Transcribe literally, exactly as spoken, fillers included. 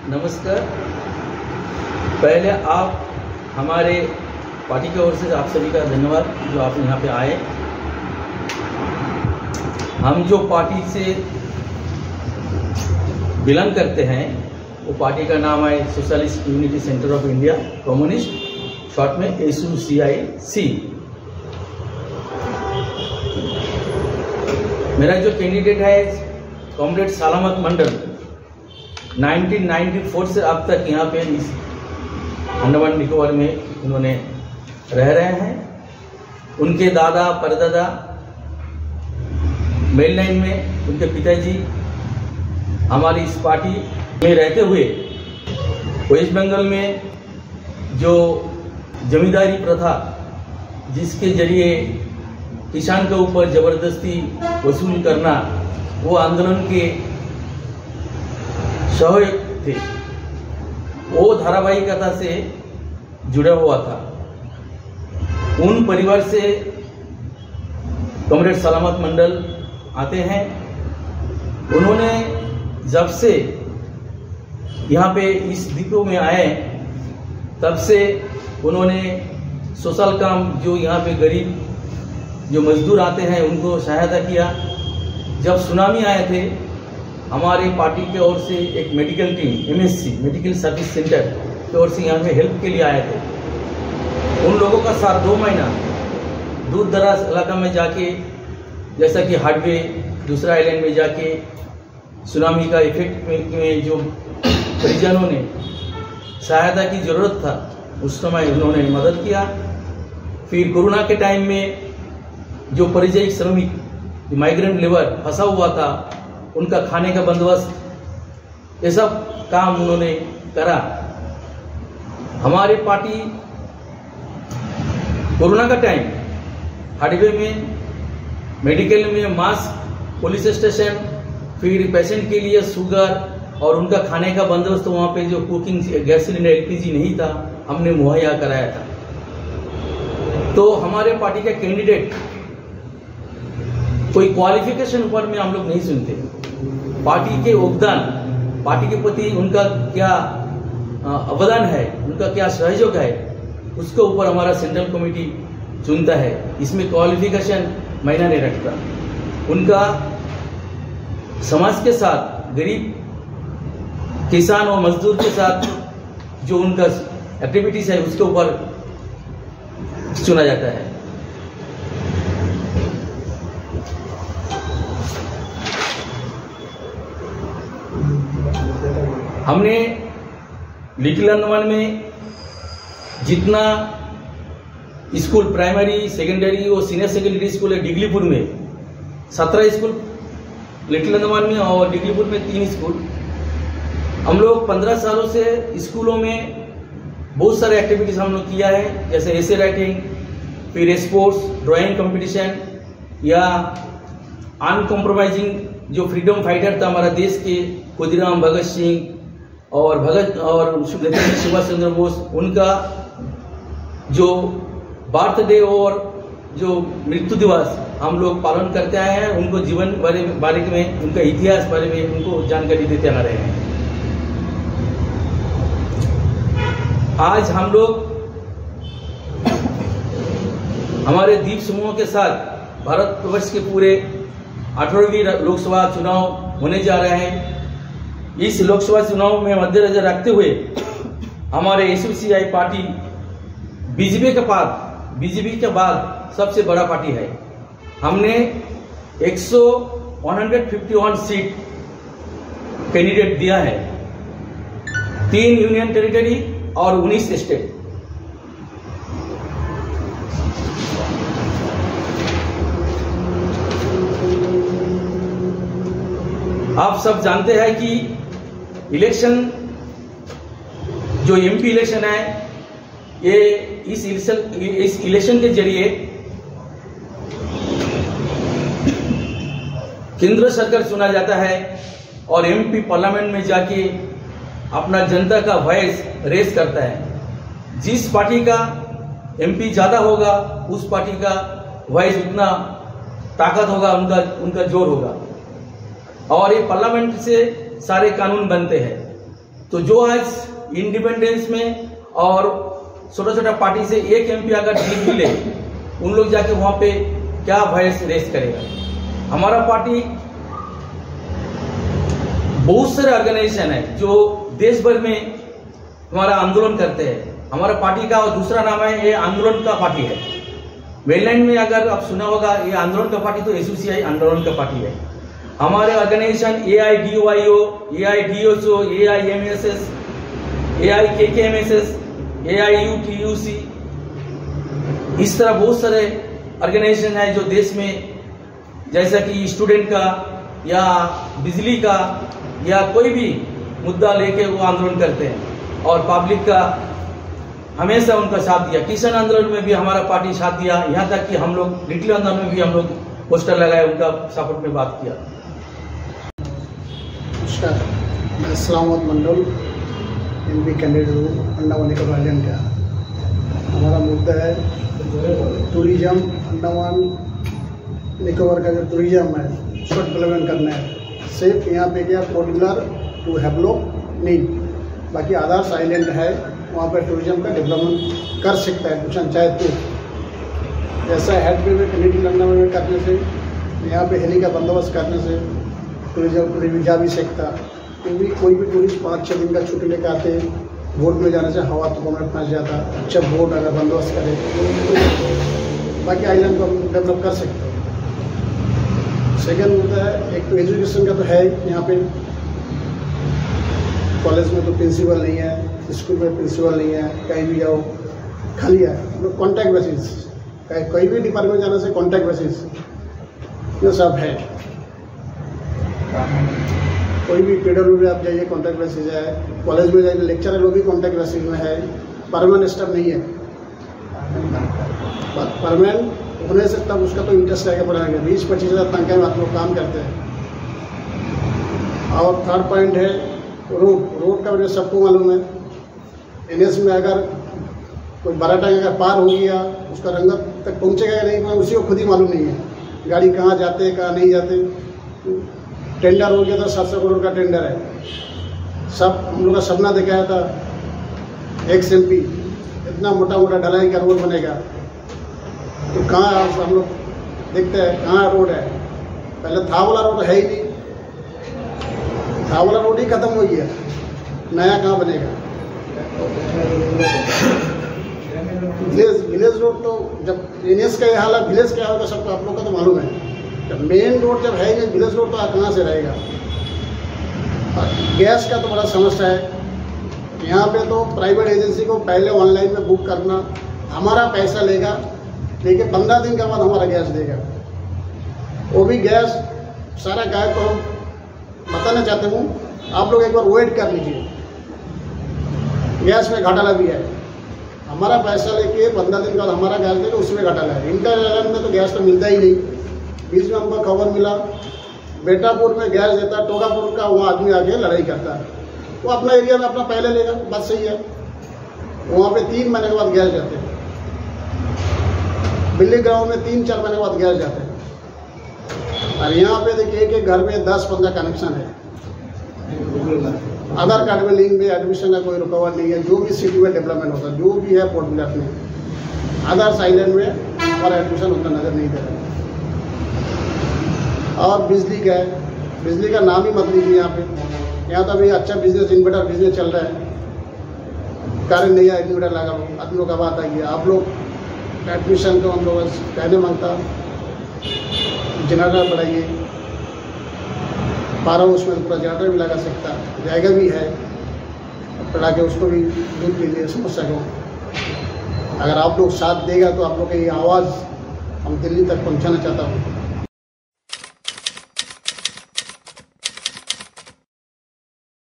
नमस्कार। पहले आप हमारे पार्टी की ओर से आप सभी का धन्यवाद जो आप यहाँ पे आए। हम जो पार्टी से बिलोंग करते हैं वो पार्टी का नाम है Socialist Unity Centre of India Communist, short में S U C I C. मेरा जो कैंडिडेट है कॉमरेड सलामत मंडल नाइनटीन नाइंटी फोर से अब तक यहाँ पे इस अंडमान निकोबार में उन्होंने रह रहे हैं। उनके दादा परदादा मेल लाइन में उनके पिताजी हमारी इस पार्टी में रहते हुए वेस्ट बंगाल में जो जमींदारी प्रथा जिसके जरिए किसान के ऊपर जबरदस्ती वसूल करना, वो आंदोलन के सहयोग थे, वो धारावाहिकता से जुड़ा हुआ था। उन परिवार से कॉमरेड सलामत मंडल आते हैं। उन्होंने जब से यहाँ पे इस डिपो में आए तब से उन्होंने सोशल काम, जो यहाँ पे गरीब जो मजदूर आते हैं उनको सहायता किया। जब सुनामी आए थे हमारे पार्टी की ओर से एक medical team M S C medical service centre की ओर से यहाँ पे हेल्प के लिए आए थे। उन लोगों का साथ दो महीना दूर दराज इलाका में जाके, जैसा कि हार्डवे दूसरा आइलैंड में जाके सुनामी का इफेक्ट में जो परिजनों ने सहायता की जरूरत था उस समय उन्होंने मदद किया। फिर कोरोना के टाइम में जो परिचय श्रमिक माइग्रेंट लेबर फंसा हुआ था, उनका खाने का बंदोबस्त, ये सब काम उन्होंने करा। हमारी पार्टी कोरोना का टाइम हार्डवे में, मेडिकल में मास्क, पुलिस स्टेशन, फिर पेशेंट के लिए शुगर और उनका खाने का बंदोबस्त, वहाँ पे जो cooking gas cylinder L P G नहीं था, हमने मुहैया कराया था। तो हमारे पार्टी का कैंडिडेट कोई क्वालिफिकेशन ऊपर में हम लोग नहीं सुनते। पार्टी के योगदान, पार्टी के प्रति उनका क्या अवदान है, उनका क्या सहयोग है, उसके ऊपर हमारा सेंट्रल कमेटी चुनता है। इसमें क्वालिफिकेशन मायने नहीं रखता। उनका समाज के साथ, गरीब किसान और मजदूर के साथ जो उनका एक्टिविटीज है उसके ऊपर चुना जाता है। हमने लिटिल अंडमान में जितना स्कूल, प्राइमरी, सेकेंडरी और सीनियर सेकेंडरी स्कूल है डिगलीपुर में, सत्रह स्कूल लिटिल अंडमान में और डिगलीपुर में तीन स्कूल। हम लोग पंद्रह सालों से स्कूलों में बहुत सारे एक्टिविटीज हम लोग किया है, जैसे एसे राइटिंग, फिर स्पोर्ट्स, ड्राइंग कंपटीशन, या अनकॉम्प्रोमाइजिंग जो फ्रीडम फाइटर था हमारा देश के, खुदीराम भगत सिंह और भगत और नेताजी सुभाष चंद्र बोस, उनका जो बर्थडे और जो मृत्यु दिवस हम लोग पालन करते आए हैं। उनको जीवन बारे बारे में, उनका इतिहास बारे में उनको जानकारी देते आ रहे हैं। आज हम लोग हमारे द्वीप समूह के साथ भारतवर्ष के पूरे अठारहवीं लोकसभा चुनाव होने जा रहे हैं। इस लोकसभा चुनाव में मद्देनजर रखते हुए हमारे S U C I party BJP के बाद बीजेपी के बाद सबसे बड़ा पार्टी है। हमने एक सौ इक्यावन सीट कैंडिडेट दिया है, तीन यूनियन टेरिटरी और उन्नीस स्टेट। आप सब जानते हैं कि इलेक्शन, जो एमपी इलेक्शन है, ये इस इलेक्शन इस इलेक्शन के जरिए केंद्र सरकार चुना जाता है और एमपी पार्लियामेंट में जाके अपना जनता का वॉइस रेस करता है। जिस पार्टी का एमपी ज्यादा होगा उस पार्टी का वॉइस उतना ताकत होगा, उनका उनका जोर होगा। और ये पार्लियामेंट से सारे कानून बनते हैं। तो जो आज इंडिपेंडेंस में और छोटा छोटा पार्टी से एक एमपी अगर जीत भी ले, उन लोग जाके वहां पे क्या वॉइस रेस करेगा। हमारा पार्टी बहुत सारे ऑर्गेनाइजेशन है जो देश भर में हमारा आंदोलन करते हैं। हमारा पार्टी का दूसरा नाम है, ये आंदोलन का पार्टी है। मेनलैंड में अगर आप सुना होगा, ये आंदोलन का पार्टी तो एसोसिएशन आंदोलन का पार्टी है। हमारे organisation A I D Y O, A I D S O, A I M S S, A I K K M S S, A I U T U C, इस तरह बहुत सारे organisation है जो देश में, जैसा कि स्टूडेंट का या बिजली का या कोई भी मुद्दा लेके वो आंदोलन करते हैं और पब्लिक का हमेशा उनका साथ दिया। किसान आंदोलन में भी हमारा पार्टी साथ दिया, यहाँ तक कि हम लोग लिटिल आंदोलन में भी हम लोग पोस्टर लगाए, उनका सपोर्ट में बात किया। नमस्कार, मैं सलामत मंडल, एम पी कैंडिडेट हूँ अंडमान निकोबार आइलैंड का। हमारा मुद्दा है टूरिज्म, अंडमान निकोबार का जो टूरिज्म है उसको डेवलपमेंट करना है। सिर्फ यहाँ पे क्या पर्टिकुलर टू हैवलॉक नहीं, बाकी अदर्स आइलैंड है वहाँ पर टूरिज्म का डेवलपमेंट कर सकता है कुछ चाहे तो। जैसा हेड में कनेक्टिंग अंडमान करने से, यहाँ पे हेली का बंदोबस्त करने से टूरिज्म टूरिज्म जा भी सकता। क्योंकि कोई भी टूरिस्ट पाँच छः दिन का छुट्टी लेकर आते, बोट में जाने से हवा तो में फंस जाता। अच्छा बोट अगर बंदोबस्त करे तो बाकी आइलैंड को डेवलप कर सकते हैं। सेकेंड मुद्दा है, एक तो एजुकेशन का तो है, यहाँ पे कॉलेज में तो प्रिंसिपल नहीं है, स्कूल में प्रिंसिपल नहीं है, कहीं भी जाओ खाली है, मतलब कॉन्टैक्ट बेसिस, कहीं कोई भी डिपार्टमेंट जाने से कॉन्टैक्ट बेसिस ये सब है। कोई भी पीडब्ल्यू में आप जाइए कॉन्टैक्ट बेसिस है, कॉलेज में जाइए लेक्चरर लोग भी कॉन्टैक्ट बेसिस में है, परमानेंट स्टाफ नहीं है। परमानेंट होने से तब उसका तो इंटरेस्ट रहेगा पढ़ाएंगे, बीस पच्चीस हज़ार तनख्वाह में आप लोग काम करते हैं। और थर्ड पॉइंट है रोड। रोड का वजह सबको मालूम है, एन एस में अगर कोई बड़ा टाइम अगर पार हो गया उसका रंगत तक पहुँचेगा या नहीं उसी को खुद ही मालूम नहीं है, गाड़ी कहाँ जाते कहाँ नहीं जाते। टेंडर हो गया था, सात सौ करोड़ का टेंडर है, सब हम लोग का सपना दिखाया था एक्स एम पी इतना मोटा मोटा ढलाई का रोड बनेगा, तो कहाँ हम लोग देखते हैं कहाँ रोड है। पहले था वाला रोड है ही नहीं, था वाला रोड ही खत्म हो गया, नया कहाँ बनेगा। विलेज विलेज रोड तो जब एनएस का हाल है, विलेज क्या होगा सबको आप लोग का तो मालूम है। जब मेन रोड जब है नहीं, विलेज रोड तो कहाँ से रहेगा। गैस का तो बड़ा समस्या है यहाँ पे, तो प्राइवेट एजेंसी को पहले ऑनलाइन में बुक करना, हमारा पैसा लेगा, लेकिन पंद्रह दिन के बाद हमारा गैस देगा। वो भी गैस सारा गायब। तो हम बताना चाहते हूँ, आप लोग एक बार वेट कर लीजिए, गैस में घाटा भी है। हमारा पैसा लेके पंद्रह दिन के बाद हमारा गैस देगा, उसमें घाटा है। इंटर आइलैंड में तो गैस तो मिलता ही नहीं। बीच में हमको खबर मिला बेटापुर में गैस देता है, टोगापुर का वहाँ आदमी आके लड़ाई करता है, वो अपना एरिया में अपना पहले लेगा, बात सही है। वहाँ पे तीन महीने के बाद गैस जाते हैं, बिल्ली गाँव में तीन चार महीने के बाद गैस जाते हैं। और यहाँ पे देखिए एक एक घर में दस पंद्रह कनेक्शन है, आधार कार्ड में लिंक में एडमिशन का कोई रुकावट नहीं है। जो भी सिटी में डेवलपमेंट होता है, जो भी है पोर्ट ब्लेयर में, अदर्स आइलैंड में और एडमिशन उतना नजर नहीं दे रहा। और बिजली का है, बिजली का नाम ही मत लीजिए यहाँ पे। यहाँ तो अभी अच्छा बिजनेस, इन्वर्टर बिजनेस चल रहा है, कारण नहीं है इन्वर्टर लगा लो, आदमियों का बात आई है। आप लोग एडमिशन को हम लोग कहने मांगता जनरेटर बढ़ाइए, पारा उसमें पूरा जनरेटर भी लगा सकता, जाएगा भी है, बढ़ा के उसको भी दूर कीजिए समस्या को। अगर आप लोग साथ देगा तो आप लोग की आवाज़ हम दिल्ली तक पहुँचाना चाहता हूँ।